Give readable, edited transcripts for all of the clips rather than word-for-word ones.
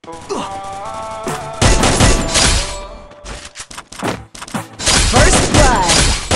First blood.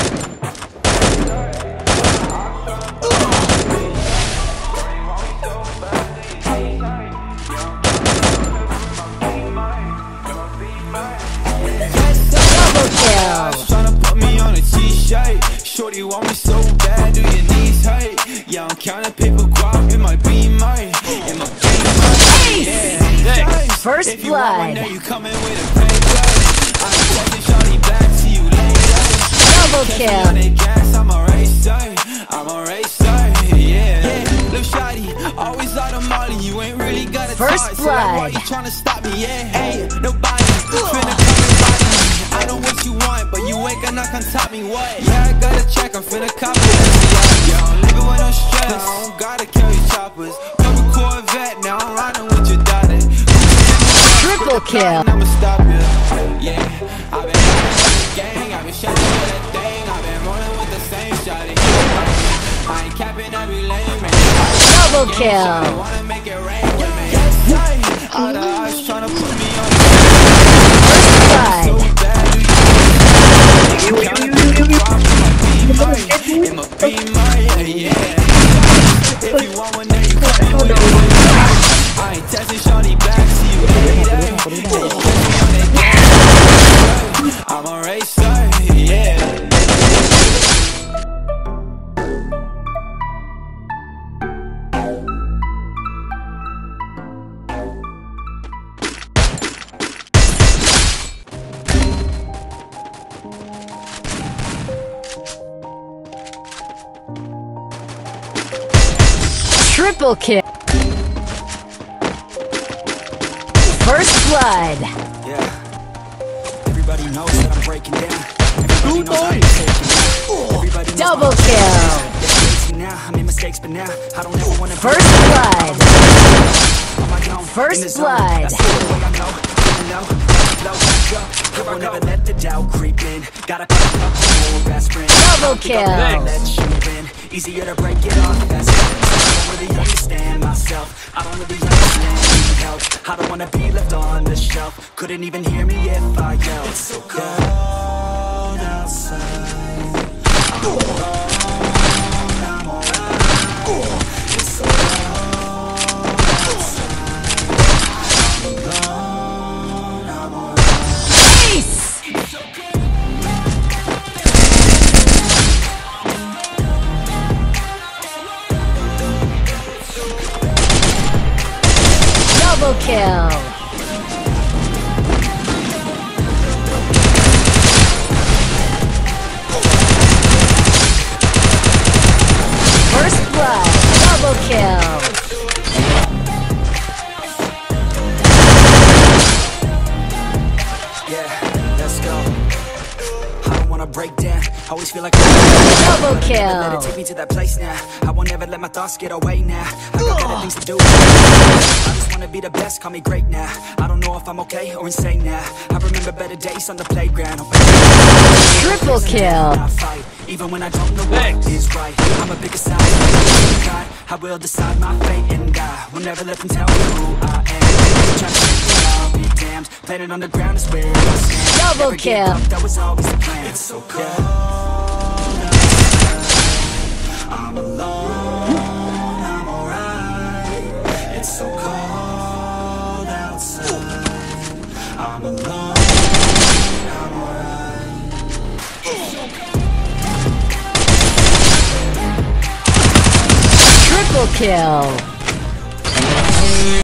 Shorty want me so bad, do your knees hurt? Yeah, I'm counting paper guap in my beamer, in my beamer. Yeah. First if you blood. want one day, you coming with a paper. I'm taking shorty back to you later. Double kill. On the gas, I'm a racer. I'm a racer. Yeah. Little shorty, always out of Molly. You ain't really got a First touch, blood. So like, why you trying to stop me? Yeah. Hey, nobody finna come and body me. I know what you want, but you ain't gonna come top me. What? Yeah, I got a check. I'm finna copy that. Yeah, I'm living with no stress. I don't gotta carry choppers. Couple Corvette, now I'm riding with your daughter. Triple kill. I'ma stop you. Yeah, I've been riding with the gang. I've been shutting with that thing. I've been rolling with the same shawty. I ain't capping every lane, man. Double kill. I wanna make it rain with me. All the eyes tryna put me on. First blood. In my beamer, yeah. If you want one, then you come with it. I ain't testing shawty back to you later. I'm a racer, yeah. Triple kill. First blood. Yeah. Everybody knows that I'm breaking down. Everybody knows I'm taking down. Everybody knows Double my kill. now. I made mistakes, but now I don't ever wanna. First blood. First blood. That's the way I know. I know. Flow back up. I won't ever let the doubt creep in. Gotta put up a best friend. Double kill. Let you in. Easier to break it off fast. I don't really understand myself. I don't really understand help. I don't wanna be left on the shelf. Couldn't even hear me if I yelled. It's so cold outside. I'm alright. It's so cold outside. I'm alone. I'm alright. Ace. Double kill. First blood. Double kill. Yeah, let's go. I don't wanna break down. I always feel like Double let it kill. take me to that place now. I won't ever let my thoughts get away now. I got better things to do. I just wanna be the best, call me great now. I don't know if I'm okay or insane now. I remember better days on the playground. Triple kill. I fight, even when I don't know what is right. I'm a bigger side. I will decide my fate and I will never let them tell me who I am. Trying to make me, I'll be damned. Planet on the ground is where I stand. Double Never give kill. up, that was always the plan. It's so cold. I'm alone, I'm alright. It's so cold outside. I'm alone, I'm alright. Triple kill.